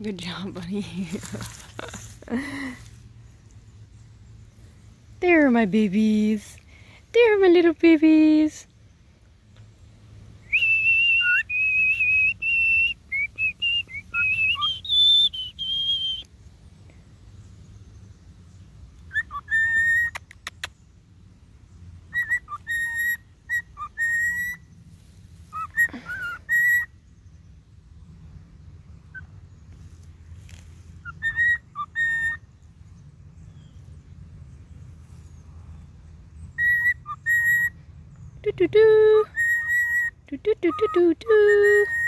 Good job, buddy. There are my babies. There are my little babies. Do do do do do do do do do.